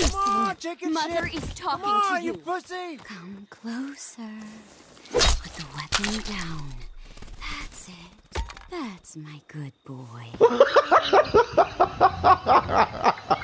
Listen, on, chicken Mother shit. is talking Come on, to you. you pussy. Come closer. Put the weapon down. That's it. That's my good boy.